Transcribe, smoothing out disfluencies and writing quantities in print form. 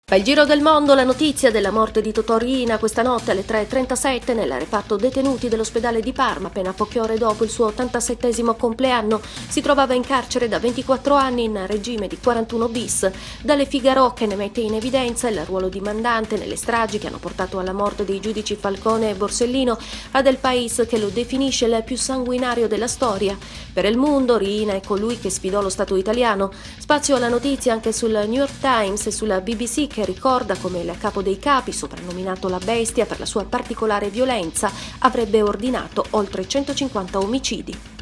Il giro del mondo, la notizia della morte di Totò Riina questa notte alle 3:37 nel reparto detenuti dell'ospedale di Parma, appena poche ore dopo il suo 87° compleanno. Si trovava in carcere da 24 anni in regime di 41 bis. Dalle Figaro, che ne mette in evidenza il ruolo di mandante nelle stragi che hanno portato alla morte dei giudici Falcone e Borsellino, a El País, che lo definisce il più sanguinario della storia. Per El Mundo, Riina è colui che sfidò lo Stato italiano. Spazio alla notizia anche sul New York Times e sulla BBC, che ricorda come il capo dei capi, soprannominato la Bestia per la sua particolare violenza, avrebbe ordinato oltre 150 omicidi.